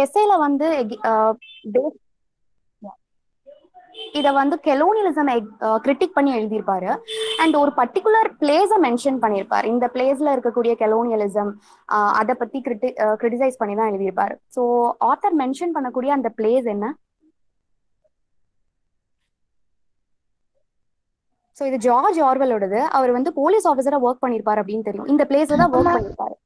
எஸ்ஏல வந்து இத வந்து கெலோனியலிசம் கிரிட்டிக் பண்ணி எழுதியிருப்பாரு. அண்ட் ஒரு பர்டிகுலர் பிளேஸை மென்ஷன் பண்ணியிருப்பாரு. இந்த பிளேஸ்ல இருக்கக்கூடிய கெலோனியலிசம் அதை பத்தி கிரிட்டிசைஸ் பண்ணி தான் எழுதியிருப்பாரு. ஸோ ஆத்தர் மென்ஷன் பண்ணக்கூடிய அந்த பிளேஸ் என்ன? ஸோ இது ஜார்ஜ் ஆர்வலோடது. அவர் வந்து போலீஸ் ஆஃபீஸரா ஒர்க் பண்ணியிருப்பாரு அப்படின்னு தெரியும். இந்த பிளேஸ்ல தான் ஒர்க் பண்ணியிருப்பாரு.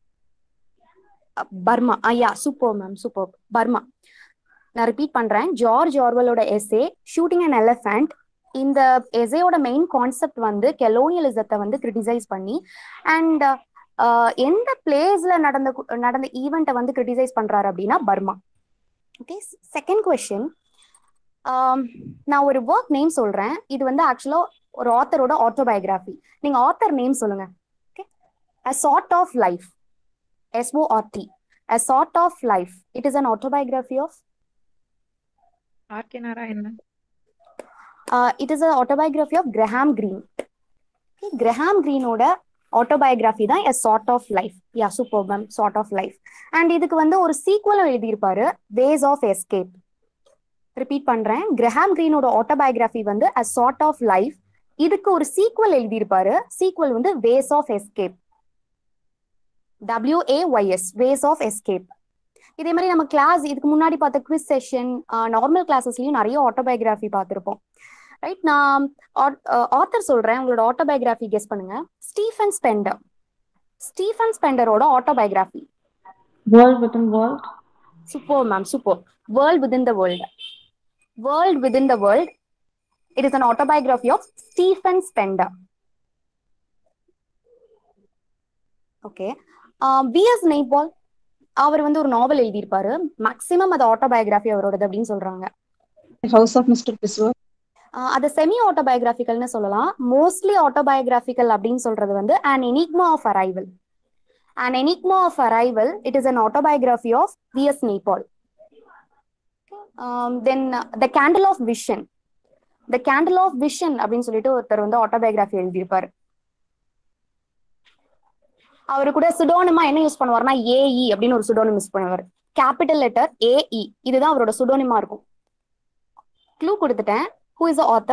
பர்மா. ஐயா சூப்பர் மேம், சூப்பர். பர்மா. நான் ரிப்பீட் பண்றேன். ஜார்ஜ் ஆர்வலோட எஸ்ஏ ஷூட்டிங் அன் எலிஃபண்ட். இந்த எஸ்ஏயோட மெயின் கான்செப்ட் வந்து கெலோனியலிசத்தை வந்து கிரிட்டிசைஸ் பண்ணி அண்ட் எந்த பிளேஸ்ல நடந்த ஈவெண்ட்டை வந்து கிரிட்டிசைஸ் பண்றாரு அப்படின்னா பர்மா. Okay, second question. நான் ஒரு ஒர்க் நேம் சொல்றேன். இது வந்து ஆக்சுவலா ஒரு ஆத்தரோட ஆட்டோபயோகிராஃபி. நீங்க ஆத்தர் நேம் சொல்லுங்க. Okay, A Sort of Life. SORT. A Sort of Life. It is an autobiography of R.K. Narayanan. It is an autobiography of Graham Greene. Okay, Graham Greene ஓட autobiography தான் A Sort of Life. Yeah, super ma'am, Sort of Life. And இதுக்கு வந்து ஒரு சீக்வலும் எழுதியிருப்பாரு, Ways of Escape. Repeat பண்றேன். Graham கிரீனோட autobiography வந்து A Sort of Life. இதுக்கு ஒரு சீக்வல் எழுதியிருப்பாரு. சீக்வல் வந்து Ways of Escape. WAYS, Ways of Escape. இதே மாதிரி நம்ம கிளாஸ் இதுக்கு முன்னாடி பார்த்த குவிஸ் செஷன், நார்மல் கிளாஸஸ்லயும் நிறைய ஆட்டோபயோகிராஃபி பார்த்துருப்போம். ரைட், நான் ஆத்தர் சொல்றேன், உங்களோட ஆட்டோபயோகிராஃபி கெஸ் பண்ணுங்க. Stephen Spender. ஸ்டீஃபன் ஸ்பெண்டரோட autobiography. World Within World. Super ma'am, super. World Within the World. World Within the World. It is an autobiography of Stephen Spender. Okay, V.S. Naipaul. அவர் வந்து ஒரு நாவல் எழுதியிருப்பாரு. Maximum அது autobiography அவரோடது அப்படின்னு சொல்றாங்க. House of Mr. Piswar. அது செமி ஆட்டோபயோகிராஃபிக்கல்னு சொல்லலாம். மோஸ்ட்லி ஆட்டோபயோகிராஃபிக்கல் அப்படின்னு சொல்றது வந்து An Enigma of Arrival. An Enigma of Arrival. It is an autobiography of V.S. Naipaul. Then The Candle of Vision. The Candle of Vision அப்படின்னு சொல்லிட்டு ஒருத்தர் வந்து ஆட்டோபயோகிராஃபி எழுதியிருப்பாரு. அவரு கூட சுடோனிமா என்ன யூஸ் பண்ணுவார்னா ஏஇ அப்படின்னு ஒரு சுடோனிம் யூஸ் பண்ணுவார். Capital letter A. இதுதான் அவரோட சுடோனிமா இருக்கும். க்ளூ கொடுத்துட்டேன். Who is the author?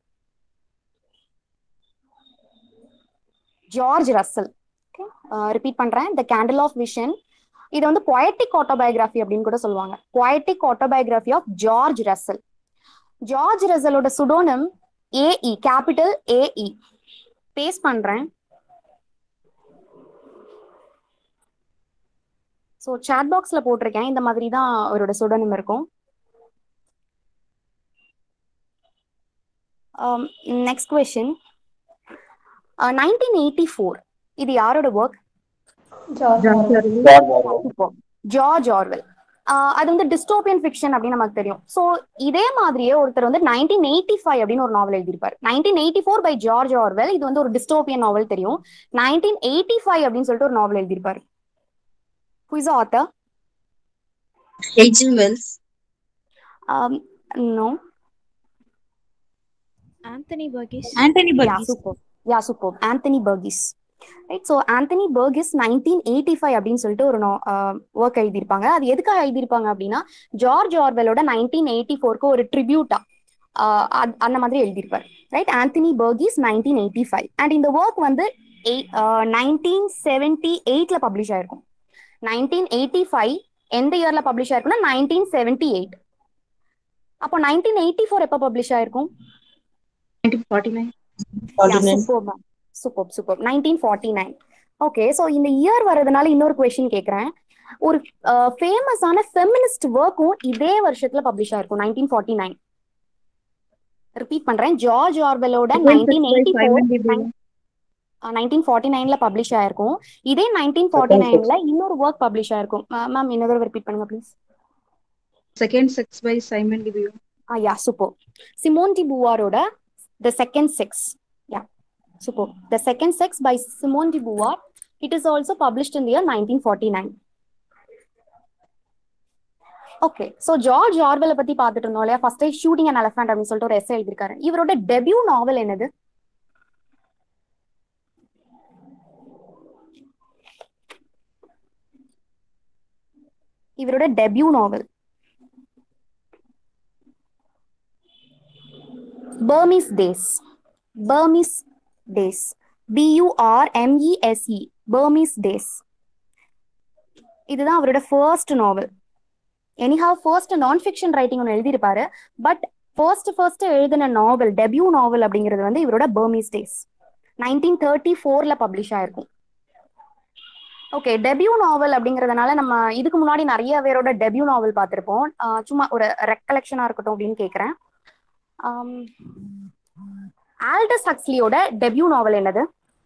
George Russell. Repeat பண்றேன். The Candle of Vision. இது வந்து பொயட்டிக் ஆட்டோபயோகிராஃபி அப்படின்னு கூட சொல்லுவாங்க. Poetic autobiography of George Russell. George ரசலோட pseudonym A E, capital A E. Paste பண்றேன். ஸோ சாட் பாக்ஸ்ல போட்டிருக்கேன். இந்த மாதிரி தான் அவரோட சுடோனிம் இருக்கும். Next question. 1984. இது யாரோட ஒர்க்? George Orwell. அது வந்து டிஸ்டோபியன் ஃபிக்ஷன் அப்படின்னு நமக்கு தெரியும். ஸோ இதே மாதிரியே ஒருத்தர் வந்து 1985 அப்படின்னு ஒரு நாவல் எழுதியிருப்பாரு. 1984 பை ஜார்ஜ் ஆர்வெல். இது வந்து ஒரு டிஸ்டோபியன் நாவல் தெரியும். 1985 அப்படின்னு சொல்லிட்டு ஒரு நாவல் எழுதியிருப்பாரு. Who is the author? H.G. Wells. No. Anthony Burgess. Anthony Yeah, Burgess. super. Yeah, super. Anthony Burgess. Right, so Anthony Burgess 1985 அப்படின்னு சொல்லிட்டு ஒரு ஒர்க் எழுதியிருப்பாங்க. அது எதுக்காக எழுதியிருப்பாங்க அப்படின்னா ஜார்ஜ் ஆர்வெலோட 1984க்கு ஒரு ட்ரிபியூட்டா அந்த மாதிரி எழுதியிருப்பாரு. Right, Anthony Burgess 1985. அண்ட் இந்த ஒர்க் வந்து 1978ல பப்ளிஷ் ஆயிருக்கும். 1985 எந்த இயர்ல பப்ளிஷ் ஆயிருக்கும்னா 1978. அப்போ 1984 எப்ப பப்ளிஷ் ஆயிருக்கும்? 1949. சூப்பர் 1949. ஓகே, சோ இந்த இயர் வரதுனால இன்னொரு क्वेश्चन கேக்குறேன். ஒரு ஃபேமஸான ஃபெமினிஸ்ட் ஒர்க்கும் இதே வருஷத்துல பப்ளிஷ் ஆயிருக்கும், 1949. ரிப்பீட் பண்றேன். ஜார்ஜ் ஆர்வெலோட 1949ல பப்ளிஷ் ஆயிருக்கும். இதே 1949ல இன்னொரு ஒர்க் பப்ளிஷ் ஆயிருக்கும். மேம் இன்னொரு ரிப்பீட் பண்ணுங்க please. Second Sex by Simon de Beauvoir. Yeah super. Simone de பூவாரோட The Second Sex. Yeah, super. The Second Sex by Simone de Beauvoir. It is also published in the year 1949. Okay, so George ஆர்வெலை பத்தி பார்த்துட்டு இருந்தோம் இல்லையா? First shooting an elephant அப்படின்னு சொல்லிட்டு ஒரு essay எழுதியிருக்காரு. இவரோட டெபியூ நாவல் என்னது? இவரோட டெபியூ நாவல். Burmese Days. Burmese Days. BURMESE. Burmese Days. இதுதான் அவரோட ஃபர்ஸ்ட் நாவல். Anyhow first non fiction writing ஒன்று எழுதியிருப்பாரு. பட் ஃபர்ஸ்ட் எழுதின நாவல், டெபியூ நாவல் அப்படிங்கிறது வந்து இவரோட பர்மீஸ் டேஸ் 1934 பப்ளிஷ் ஆயிருக்கும். ஓகே, டெபியூ நாவல் அப்படிங்கிறதுனால நம்ம இதுக்கு முன்னாடி நிறைய பேரோட டெபியூ நாவல் பார்த்துருப்போம். சும்மா ஒரு ரெக்கலெக்ஷனா இருக்கட்டும் அப்படின்னு கேட்குறேன். ஆல்டஸ் ஹக்ஸ்லியோட டெபியூ நாவல் என்னது?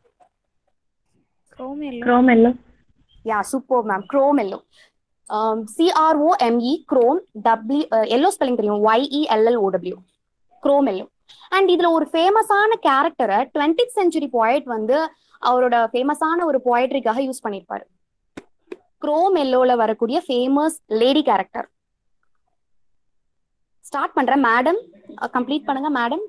Crome Yellow. Yeah, super ma'am. Crome Yellow. CROME, Crome. Yellow spelling தெரியும், YELLOW. க்ரோமெல்லோ. அண்ட் இதுல ஒரு ஃபேமஸான கேரக்டரை 20th செஞ்சுரி போயட் வந்து அவரோட ஃபேமஸான ஒரு போயட்ரிக்காக யூஸ் பண்ணியிருப்பாரு. க்ரோமெல்லோல வரக்கூடிய ஃபேமஸ் லேடி கேரக்டர். ஸ்டார்ட் பண்றேன் மேடம், கம்ப்ளீட் பண்ணுங்க மேடம்.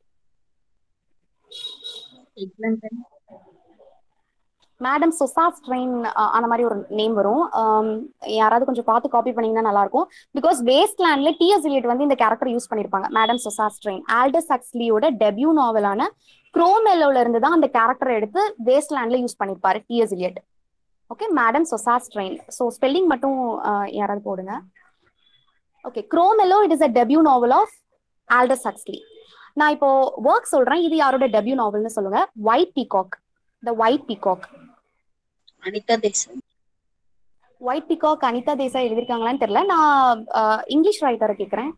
மேடம் சொசாஸ்ட்ரைன் அந்த மாதிரி ஒரு நேம் வரும். யாராவது கொஞ்சம் பார்த்து காப்பி பண்ணீங்கன்னா நல்லா இருக்கும். Because வேஸ்ட்லேண்ட்ல T.S. Eliot வந்து இந்த கேரக்டர் யூஸ் பண்ணிருப்பாங்க, மேடம் சொசாஸ்ட்ரைன். ஆல்டஸ் ஹக்ஸ்லியோட டெபியூ நாவலான க்ரோமெல்லோல இருந்து தான் அந்த கேரக்டரை எடுத்து வேஸ்ட்லேண்ட்ல யூஸ் பண்ணிருப்பாரு T.S. Eliot. Okay, madam Sosastrain. So spelling மட்டும் யாராவது போடுங்க. Okay, Crome Yellow it is a debut நாவல் ஆஃப் ஆல்டஸ் ஹக்ஸ்லி. நான் இப்போ ஒர்க் சொல்றேன், இது யாரோட டெபியூ நாவல்னு சொல்லுங்க. White Peacock. The White Peacock. Anita Desai. White Peacock Anita Desai எழுதியிருக்காங்களான்னு தெரியல. நான் இங்கிலீஷ் ரைட்டரை கேட்குறேன்.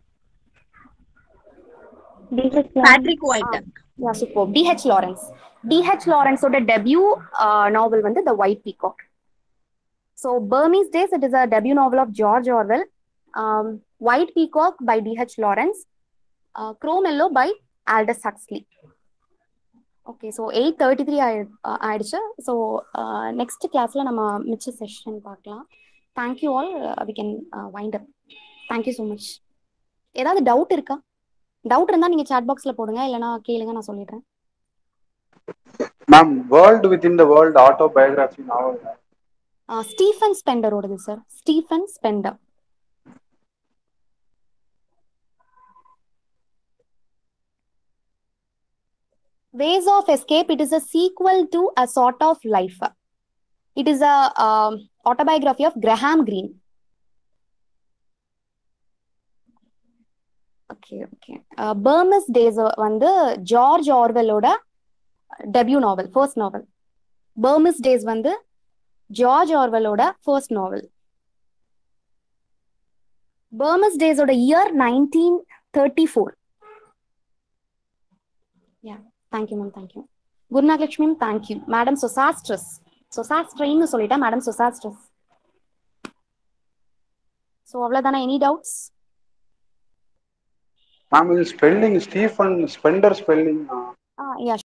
Patrick White. Yeah, super. D.H. Lawrence. D.H. லாரன்ஸோட டெபியூ நாவல் வந்து the White Peacock. So Burmese Days it is a debut நாவல் of George Orwell. White Peacock by D.H. Lawrence. Crome Yellow by Aldous Huxley. Okay, so 8:33 ஆயிடுச்சு. So next கிளாஸ்ல நம்ம மிச்ச session பார்க்கலாம். Thank you all. We can wind up. Thank you so much. ஏதாவது doubt இருக்கா? Doubt இருந்தால் நீங்கள் சாட் பாக்ஸில் போடுங்க, இல்லைனா கேளுங்க, நான் சொல்லிடுறேன். Ma'am, world within the world autobiography நாவல் ஸ்டீஃபன் ஸ்பெண்டரோடது sir. Stephen Spender. Ways of Escape, it is a sequel to A Sort of Life. It is a autobiography of Graham Greene. Okay. Burmese Days வந்து George ஆர்வெலோட debut நாவல், first நாவல். Burmese Days வந்து George ஆர்வெலோட first நாவல். Burmese Days ஓட year 1934. Yeah. Thank you, ma'am. Thank you. Gurunaglakshmi, thank you. Madam Sosastrus. Sosastrain சொல்லிட்டா madam Sosastrus. So அவ்வளவுதானா? Any doubts? மேம், இது spelling Stephen Spender spelling. Yeah.